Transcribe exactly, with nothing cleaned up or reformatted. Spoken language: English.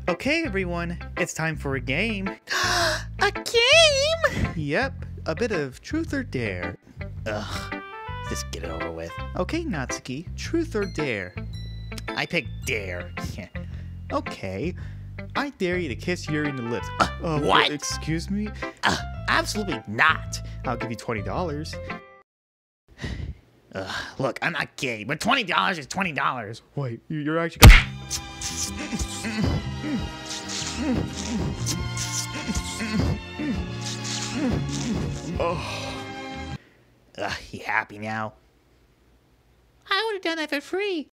Okay, everyone, it's time for a game. A game? Yep, a bit of truth or dare. Ugh, just get it over with. Okay, Natsuki, truth or dare? I pick dare. Okay, I dare you to kiss Yuri in the lips. Uh, uh, what? Excuse me? Uh, absolutely not. I'll give you twenty dollars. Ugh, look, I'm not gay, but twenty dollars is twenty dollars. Wait, you- you're actually gonna... Oh. Ugh, you happy now? I would have done that for free.